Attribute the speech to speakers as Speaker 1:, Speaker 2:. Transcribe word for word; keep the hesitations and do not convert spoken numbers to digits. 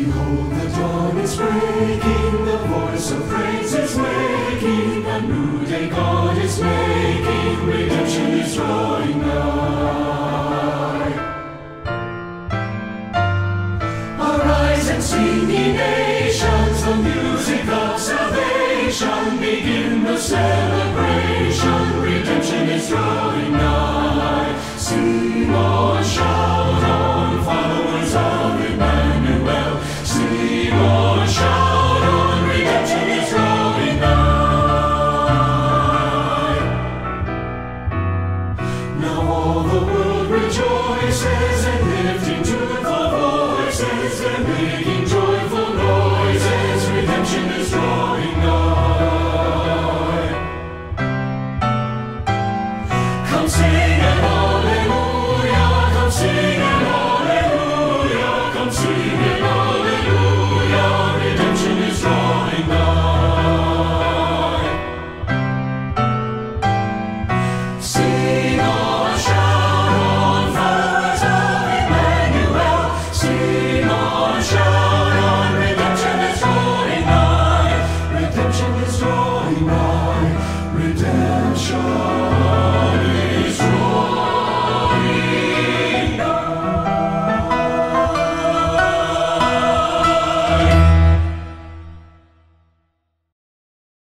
Speaker 1: Behold, the dawn is breaking, the voice of praise is waking, a new day God is making, redemption is drawing nigh. Arise and sing, ye nations, the music of salvation, begin the celebration.